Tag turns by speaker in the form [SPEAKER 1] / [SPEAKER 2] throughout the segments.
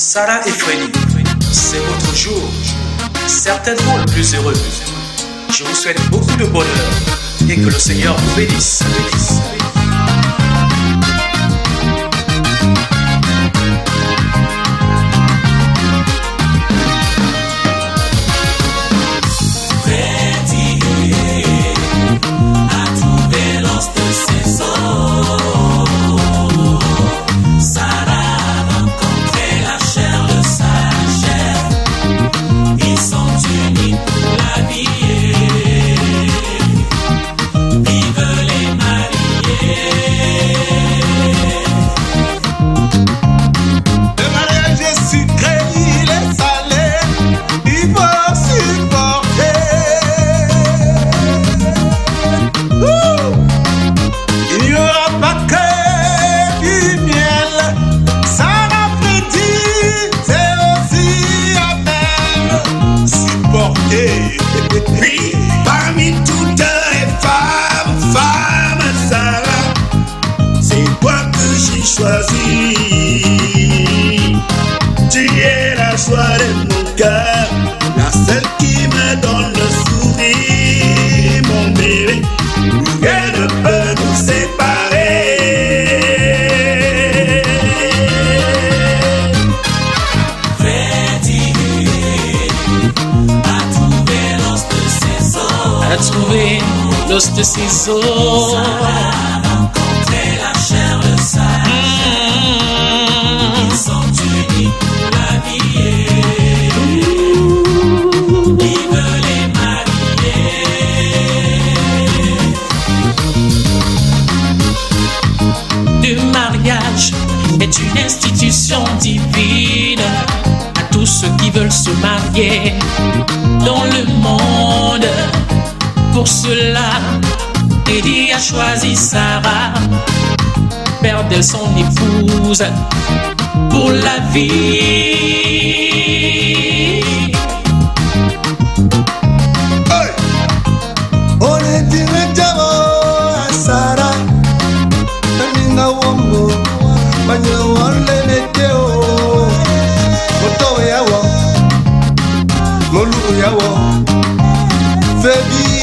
[SPEAKER 1] Sarah et Freddy, c'est votre jour, certainement le plus heureux. Je vous souhaite beaucoup de bonheur et que le Seigneur vous bénisse.
[SPEAKER 2] Oui, parmi toutes les femmes, Sarah, c'est toi que j'ai choisi. Tu es la joie de mon cœur, la seule qui me donne le sourire, mon bébé. Rien ne peut nous séparer.
[SPEAKER 3] Trouver l'os de ses os.
[SPEAKER 4] Sarah a rencontré la chair de sa chair. Ils sont unis pour la vie. Il veut les marier.
[SPEAKER 3] Le mariage est une institution divine à tous ceux qui veulent se marier dans le monde. Pour cela, Freddy a choisi Sarah, faire d'elle son épouse pour la vie.
[SPEAKER 2] Hey! On est directement à Sarah, Amina Wambo, Banyawan Leneteo, Moto Yawa, Molu Yawa, Freddy.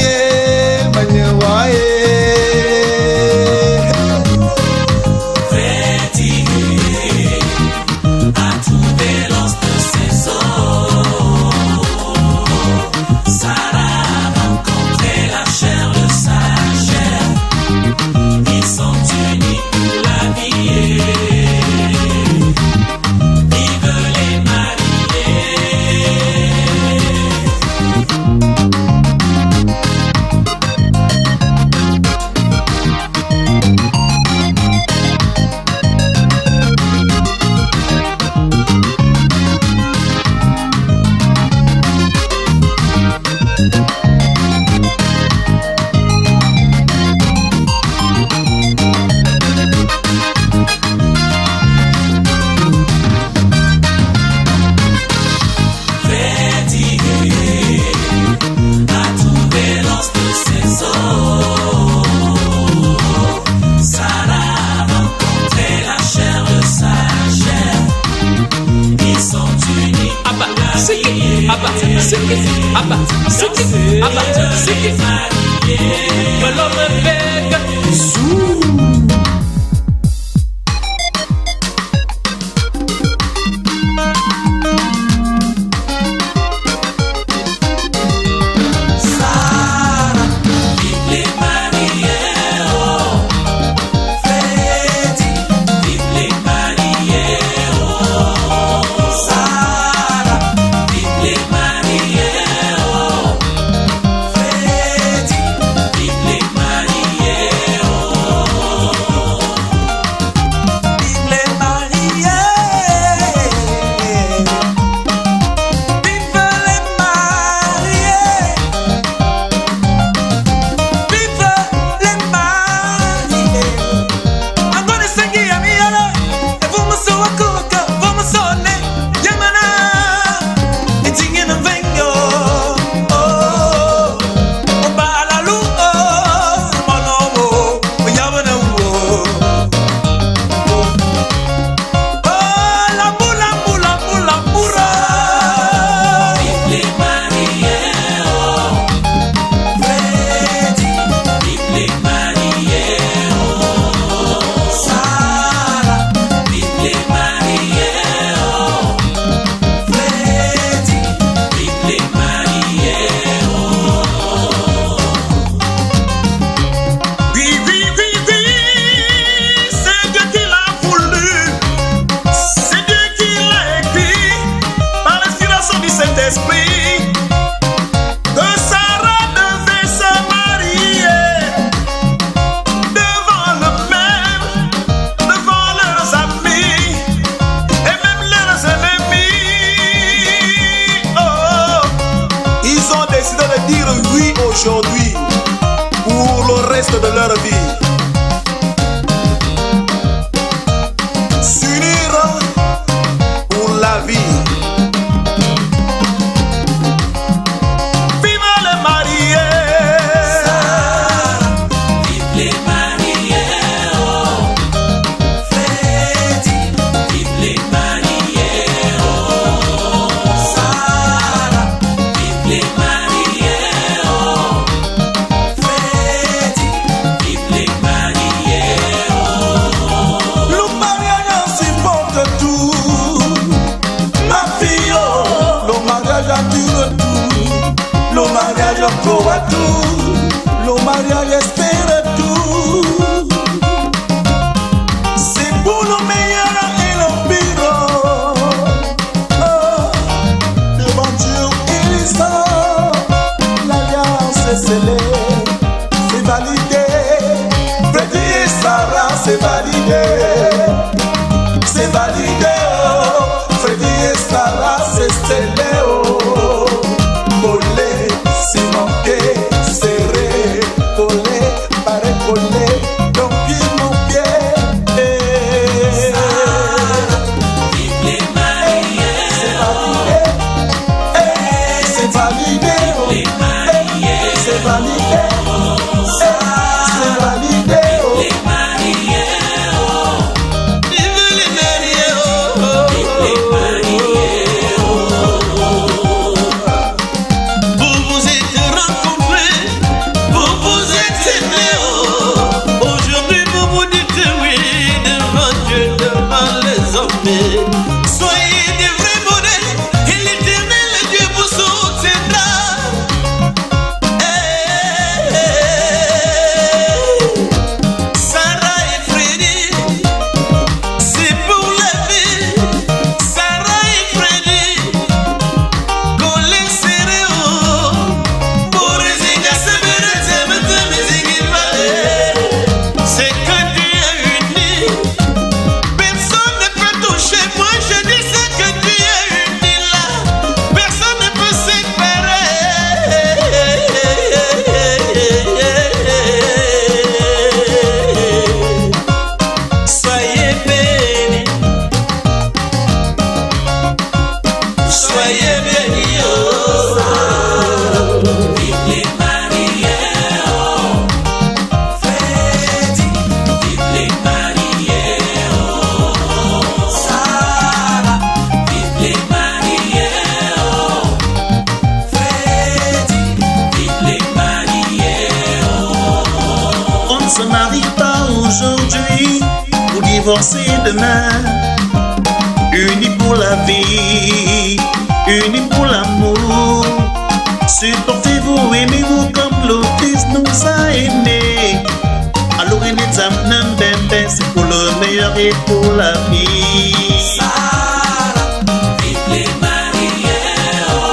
[SPEAKER 2] de leur vie s'uniront pour la vie. Vive les mariés!
[SPEAKER 4] Vive les mariés, oh. Freddy, vive les mariés, oh. Sarah, vive les mariés, oh. Freddy, vive les mariés, oh.
[SPEAKER 2] Le mariage supporte tout, ma fille, oh. Le mariage attire tout, le mariage croit tout, le mariage espère tout. C'est pour le meilleur et le pire. Oh, devant Dieu et les hommes, l'alliance est scellée, c'est validé. Freddy et Sarah, c'est validé. C'est validé, oh. Freddy et Sarah, c'est scellé, oh. Collé, cimenté, serré, collé, pareil collé, ton pied, mon pied.
[SPEAKER 4] Vive les mariés,
[SPEAKER 2] C'est validé, c'est validé, oh.
[SPEAKER 4] les mariés,
[SPEAKER 2] C'est validé, c'est validé, oh.
[SPEAKER 4] les mariés, oh.
[SPEAKER 3] Vive les mariés, oh.
[SPEAKER 4] Vive les mariés, oh.
[SPEAKER 3] Vous vous êtes rencontrés, vous vous êtes aimés, oh. Aujourd'hui vous vous dites oui devant Dieu, devant les hommes. Soyez des vrais modèles et l'Éternel Dieu vous soutiendra. Sarah et Freddy, c'est pour la vie. Sarah et Freddy, collés serrés, oh. Pour les égards, c'est c'est que Dieu a uni. Personne ne peut toucher. Moi je dis c'est que Dieu a uni là. Personne ne peut séparer. Soyez bénis. Soyez bénis, oh.
[SPEAKER 4] Vive les mariés, oh. Freddy, vive les mariés, oh. Sarah, vive les mariés, oh. Freddy, vive les mariés, oh.
[SPEAKER 5] On ne se marie pas aujourd'hui pour divorcer demain. Unis pour la vie, unis pour l'amour. Supportez-vous, aimez-vous comme le Christ nous a aimés. Alors, c'est pour le meilleur et pour la vie.
[SPEAKER 4] Sarah, vive les mariés, oh.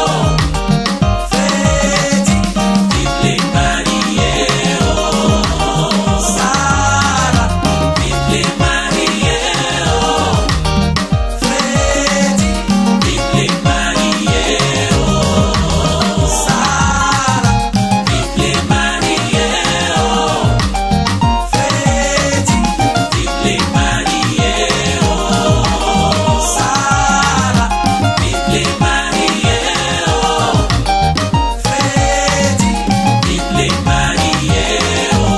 [SPEAKER 4] Freddy, vive les mariés, oh. Sarah, vive les mariés, oh. Freddy, vive les mariés, oh. Sarah, vive les mariés, oh. Freddy, vive les mariés, oh. Sarah, vive les mariés, oh. Freddy, vive les mariés, oh.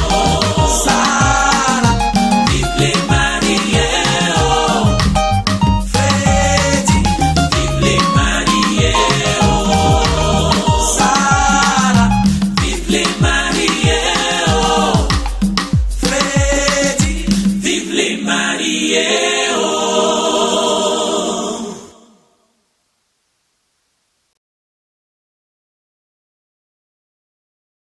[SPEAKER 4] Sarah, vive les mariés, oh. Freddy, vive les mariés, oh. Sarah, vive les mariés, oh. Freddy, vive les mariés.